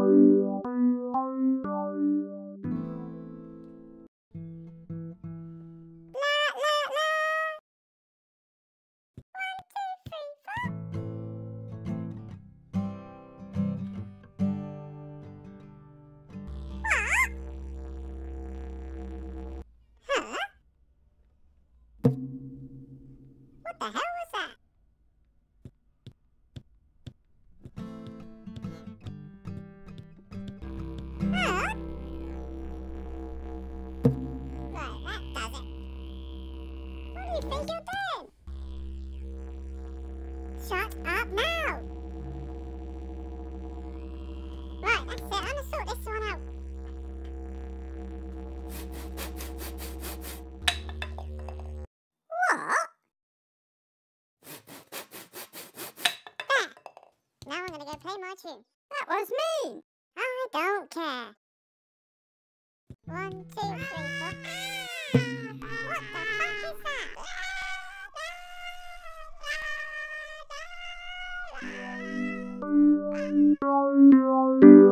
What the hell was that? Huh? Right, that does it. What do you think you're doing? Shut up now! Right, that's it. I'm gonna sort this one out. What? There! Now I'm gonna go play my tune. That was me! I don't care. 1, 2, 3, 4. What the fuck is that?